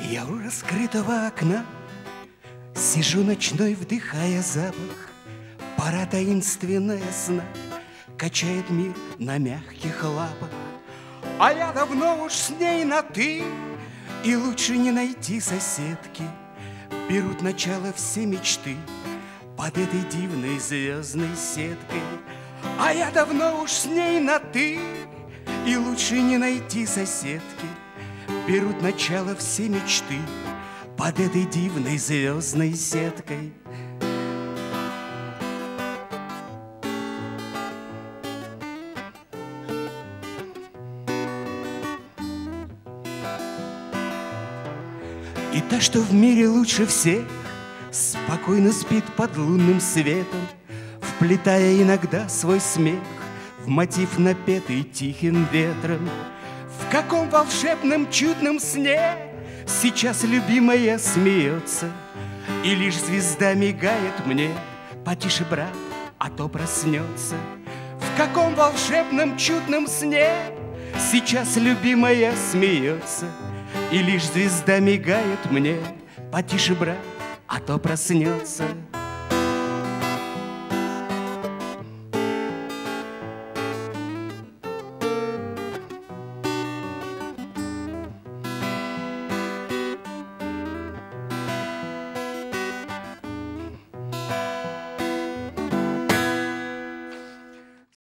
Я у раскрытого окна сижу ночной, вдыхая запах. Пора таинственная сна качает мир на мягких лапах. А я давно уж с ней на «ты», и лучше не найти соседки. Берут начало все мечты под этой дивной звездной сеткой. А я давно уж с ней на «ты», и лучше не найти соседки. Берут начало все мечты под этой дивной звездной сеткой. И та, что в мире лучше всех, спокойно спит под лунным светом, вплетая иногда свой смех в мотив, напетый тихим ветром. В каком волшебном чудном сне сейчас любимая смеется, и лишь звезда мигает мне: потише, брат, а то проснется. В каком волшебном чудном сне сейчас любимая смеется, и лишь звезда мигает мне: потише, брат, а то проснется.